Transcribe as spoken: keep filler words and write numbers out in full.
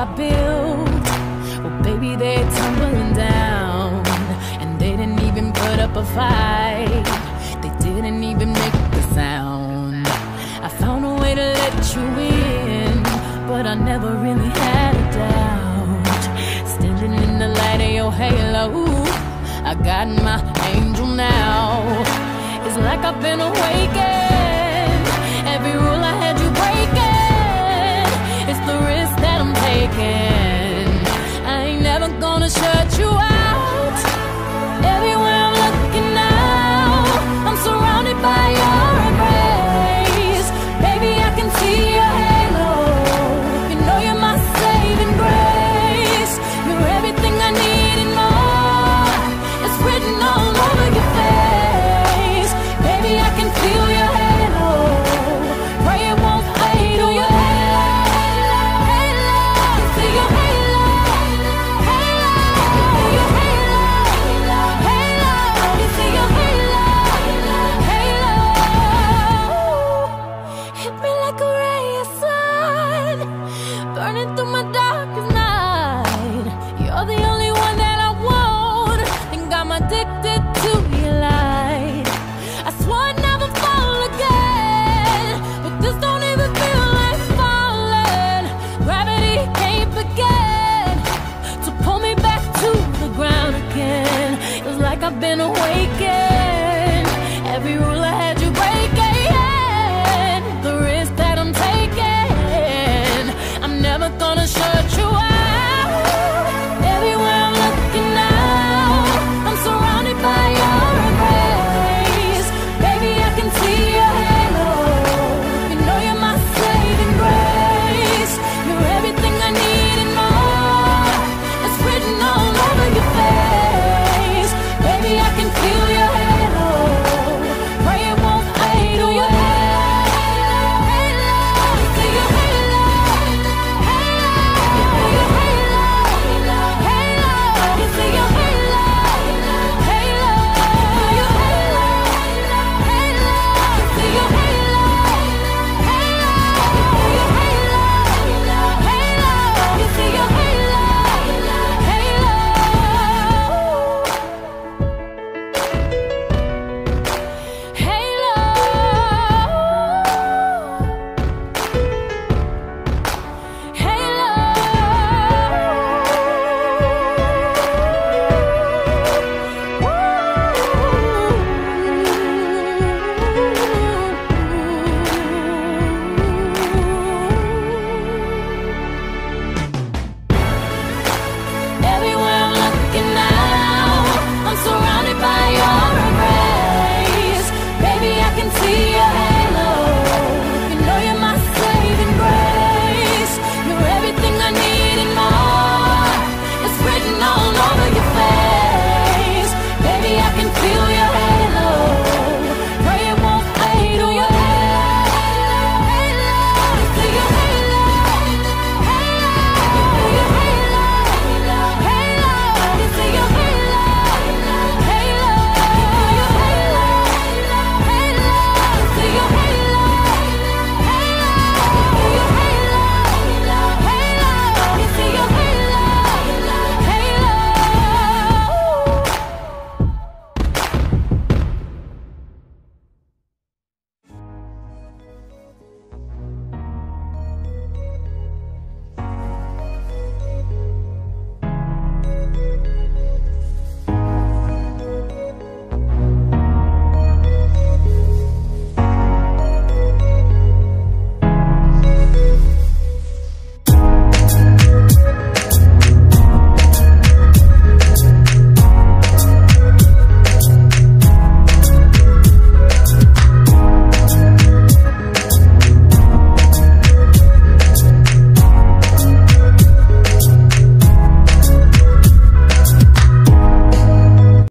I built, well baby, they're tumbling down. And they didn't even put up a fight, they didn't even make the sound. I found a way to let you in, but I never really had a doubt. Standing in the light of your halo, I got my angel now. It's like I've been awakened. Every rule I had you breaking, it's the risk that I'm taking. I ain't never gonna shut you out. Everywhere I'm looking now, I'm surrounded by your embrace. Baby, I can see your halo. You know you're my saving grace. You're everything I need and more. It's written all over your face. Baby, I can feel your halo. Pray it won't fade away. See your halo, halo, your halo, halo. You see your halo, halo. Hit me like a ray of sun, burning through my darkest night. You're the only one that I want, think I'm addicted to your light. I swore I'd never fall again, but this don't even feel like falling. Gravity can't begin to pull me back to the ground again. It's like I've been awakened.